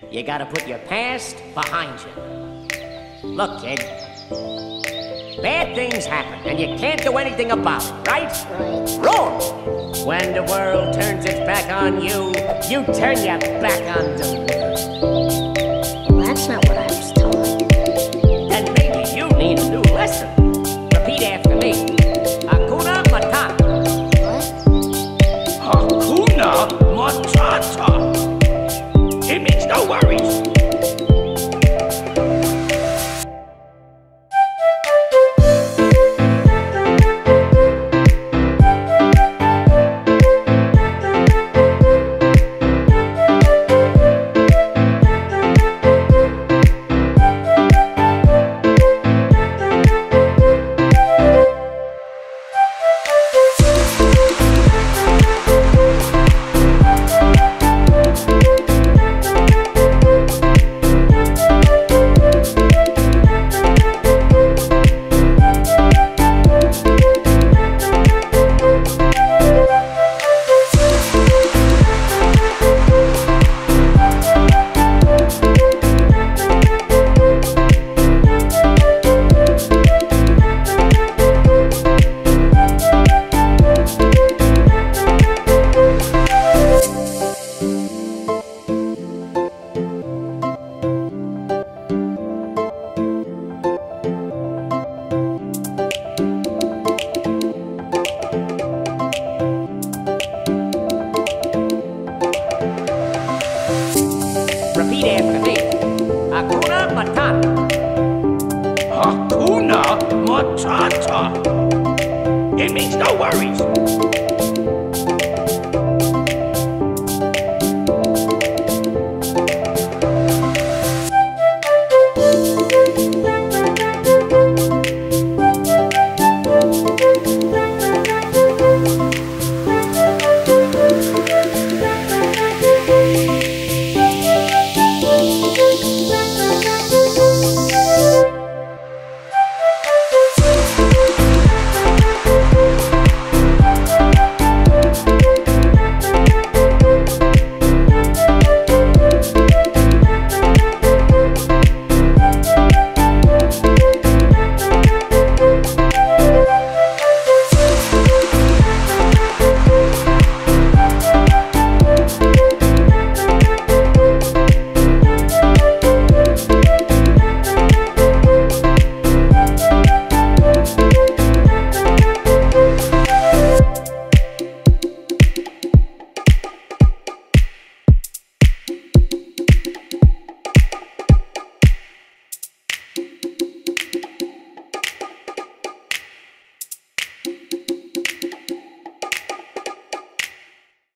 You gotta put your past behind you. Look, kid. Bad things happen, and you can't do anything about it, right? Right. Wrong! When the world turns its back on you, you turn your back on the world. Well, that's not what I was told. Then maybe you need a new lesson. Repeat after me. Hakuna Matata. What? Hakuna Matata. It means no worries. Repeat after me. Hakuna Matata. Hakuna Matata. It means no worries.